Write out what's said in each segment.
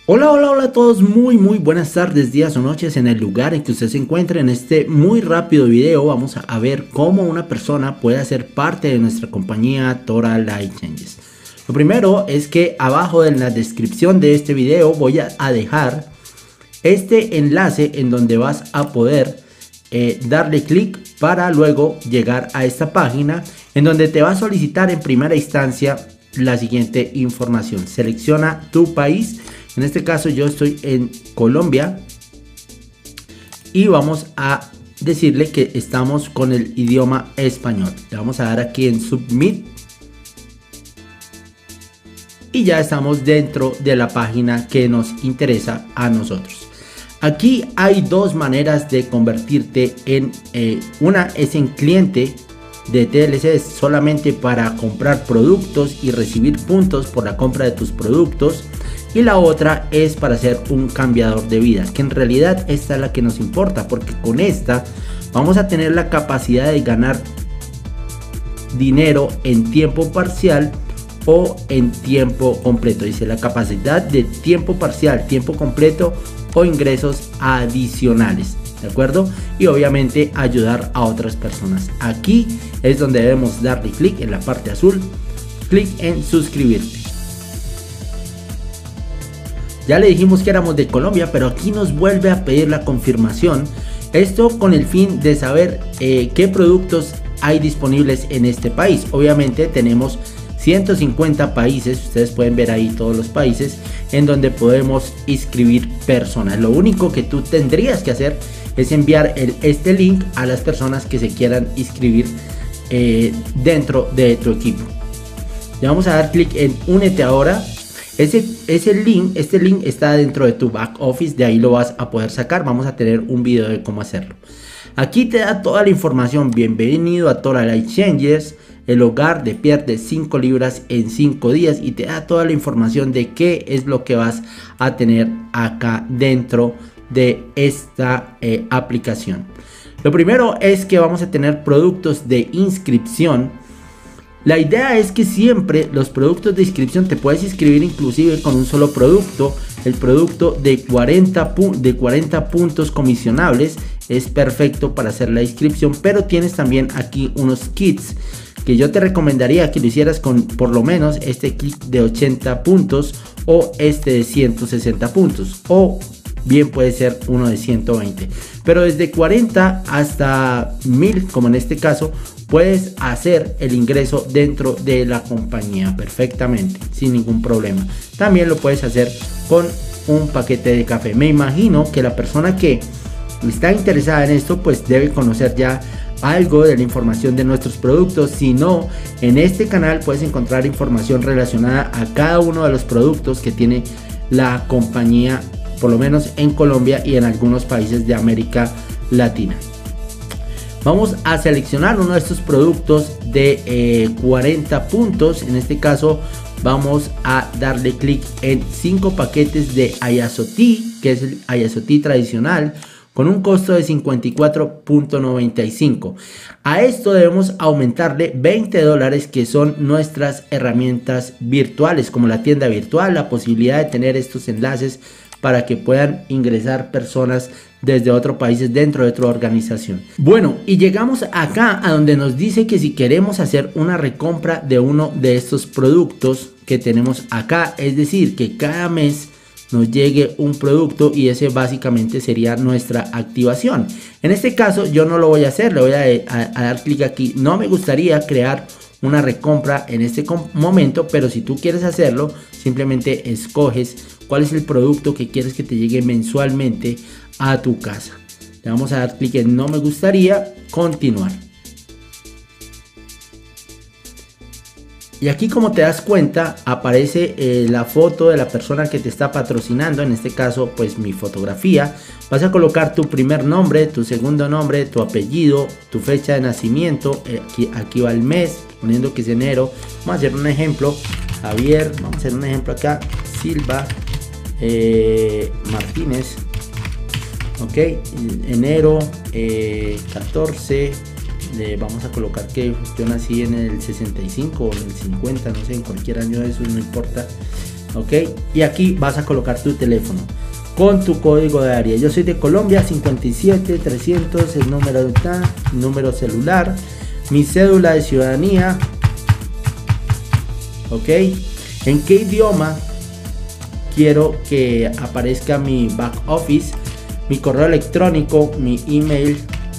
Hola, hola, hola a todos, muy buenas tardes, días o noches en el lugar en que usted se encuentre. En este muy rápido video vamos a ver cómo una persona puede hacer parte de nuestra compañía Tora Life Changes. Lo primero es que abajo en la descripción de este video voy a dejar este enlace en donde vas a poder darle clic para luego llegar a esta página en donde te va a solicitar en primera instancia la siguiente información. Selecciona tu país. En este caso yo estoy en Colombia y vamos a decirle que estamos con el idioma español. Le vamos a dar aquí en Submit y ya estamos dentro de la página que nos interesa a nosotros. Aquí hay dos maneras de convertirte en una es en cliente de TLC solamente para comprar productos y recibir puntos por la compra de tus productos, y la otra es para ser un cambiador de vida, que en realidad esta es la que nos importa, porque con esta vamos a tener la capacidad de ganar dinero en tiempo parcial o en tiempo completo. Dice la capacidad de tiempo parcial, tiempo completo o ingresos adicionales, ¿de acuerdo? Y obviamente ayudar a otras personas. Aquí es donde debemos darle clic en la parte azul, clic en suscribirte. Ya le dijimos que éramos de Colombia, pero aquí nos vuelve a pedir la confirmación. Esto con el fin de saber qué productos hay disponibles en este país. Obviamente tenemos 150 países, ustedes pueden ver ahí todos los países en donde podemos inscribir personas. Lo único que tú tendrías que hacer es enviar este link a las personas que se quieran inscribir dentro de tu equipo. Le vamos a dar clic en únete ahora. Este link está dentro de tu back office, de ahí lo vas a poder sacar. Vamos a tener un video de cómo hacerlo. Aquí te da toda la información. Bienvenido a Tora Life Changes, el hogar de pierde 5 libras en 5 días, y te da toda la información de qué es lo que vas a tener acá dentro de esta aplicación. Lo primero es que vamos a tener productos de inscripción. La idea es que siempre los productos de inscripción te puedes inscribir inclusive con un solo producto. El producto de 40 puntos comisionables es perfecto para hacer la inscripción, pero tienes también aquí unos kits que yo te recomendaría que lo hicieras con por lo menos este kit de 80 puntos o este de 160 puntos, o bien puede ser uno de 120, pero desde 40 hasta 1000, como en este caso, puedes hacer el ingreso dentro de la compañía perfectamente, sin ningún problema. También lo puedes hacer con un paquete de café. Me imagino que la persona que está interesada en esto pues debe conocer ya algo de la información de nuestros productos. Si no, en este canal puedes encontrar información relacionada a cada uno de los productos que tiene la compañía, por lo menos en Colombia y en algunos países de América Latina. Vamos a seleccionar uno de estos productos de 40 puntos. En este caso vamos a darle clic en 5 paquetes de Ayasotti, que es el Ayasotti tradicional, con un costo de 54.95. A esto debemos aumentarle $20, que son nuestras herramientas virtuales, como la tienda virtual, la posibilidad de tener estos enlaces para que puedan ingresar personas desde otros países dentro de otra organización. Bueno, y llegamos acá a donde nos dice que si queremos hacer una recompra de uno de estos productos que tenemos acá, es decir, que cada mes nos llegue un producto, y ese básicamente sería nuestra activación. En este caso yo no lo voy a hacer, le voy a dar clic aquí. No me gustaría crear una recompra en este momento, pero si tú quieres hacerlo, simplemente escoges cuál es el producto que quieres que te llegue mensualmente a tu casa. Le vamos a dar clic en no me gustaría, continuar. Y aquí, como te das cuenta, aparece la foto de la persona que te está patrocinando. En este caso pues mi fotografía. Vas a colocar tu primer nombre, tu segundo nombre, tu apellido, tu fecha de nacimiento. Aquí va el mes, poniendo que es enero. Vamos a hacer un ejemplo. Javier, vamos a hacer un ejemplo acá. Silva Martínez. Ok, enero 14. Vamos a colocar que yo nací en el 65 o en el 50, no sé, en cualquier año de esos, no importa. ok, y aquí vas a colocar tu teléfono con tu código de área. Yo soy de Colombia, 57 300, el número celular, mi cédula de ciudadanía, ok. ¿En qué idioma quiero que aparezca mi back office? Mi correo electrónico, mi email,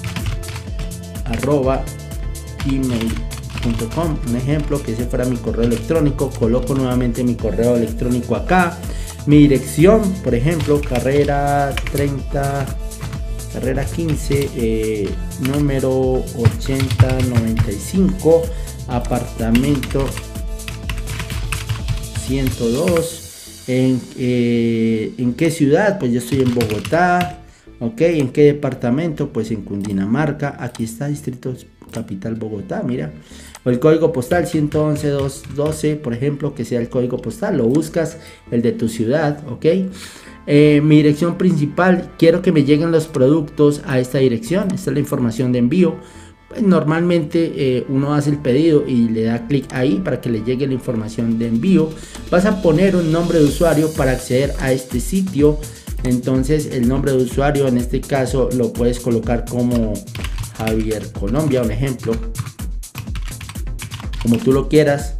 @gmail.com, un ejemplo, que ese fuera mi correo electrónico. Coloco nuevamente mi correo electrónico acá. Mi dirección, por ejemplo, carrera 15, número 8095, apartamento 102. ¿En qué ciudad? Pues yo estoy en Bogotá, ok. ¿En qué departamento? Pues en Cundinamarca. Aquí está Distrito Capital Bogotá, mira. O el código postal 111-212, por ejemplo, que sea el código postal. Lo buscas, el de tu ciudad, ok. Mi dirección principal, quiero que me lleguen los productos a esta dirección. Esta es la información de envío. Pues normalmente uno hace el pedido y le da clic ahí para que le llegue la información de envío. Vas a poner un nombre de usuario para acceder a este sitio. Entonces el nombre de usuario en este caso lo puedes colocar como Javier Colombia, un ejemplo, como tú lo quieras,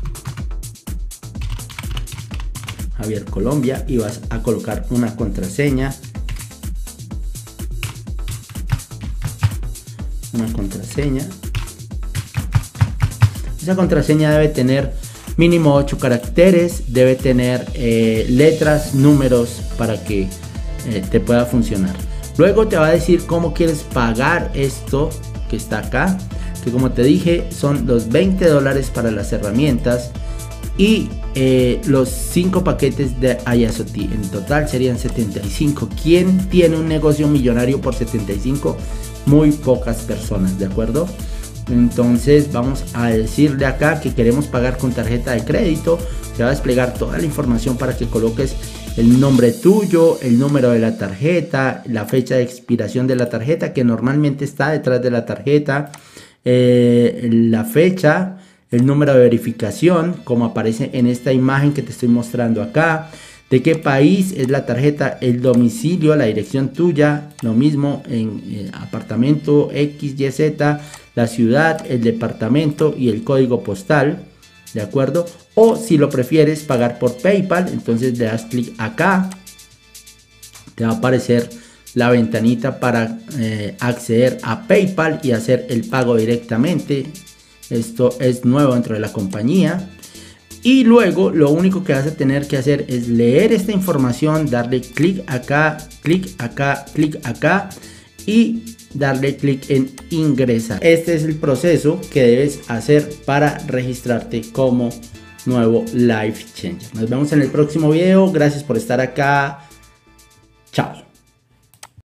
Javier Colombia, y vas a colocar una contraseña. Esa contraseña debe tener mínimo 8 caracteres, debe tener letras, números para que te pueda funcionar. Luego te va a decir cómo quieres pagar esto que está acá, que como te dije son los $20 para las herramientas y los 5 paquetes de IoT. En total serían 75. ¿Quién tiene un negocio millonario por 75? Muy pocas personas, ¿de acuerdo? Entonces vamos a decirle acá que queremos pagar con tarjeta de crédito. Te va a desplegar toda la información para que coloques el nombre tuyo, el número de la tarjeta, la fecha de expiración de la tarjeta, que normalmente está detrás de la tarjeta, la fecha, el número de verificación, como aparece en esta imagen que te estoy mostrando acá, de qué país es la tarjeta, el domicilio, la dirección tuya, lo mismo en apartamento XYZ, la ciudad, el departamento y el código postal, ¿de acuerdo? O si lo prefieres pagar por PayPal, entonces le das clic acá, te va a aparecer la ventanita para acceder a PayPal y hacer el pago directamente. Esto es nuevo dentro de la compañía. Y luego lo único que vas a tener que hacer es leer esta información, darle clic acá, clic acá, clic acá y darle clic en ingresar. Este es el proceso que debes hacer para registrarte como nuevo Life Changer. Nos vemos en el próximo video. Gracias por estar acá.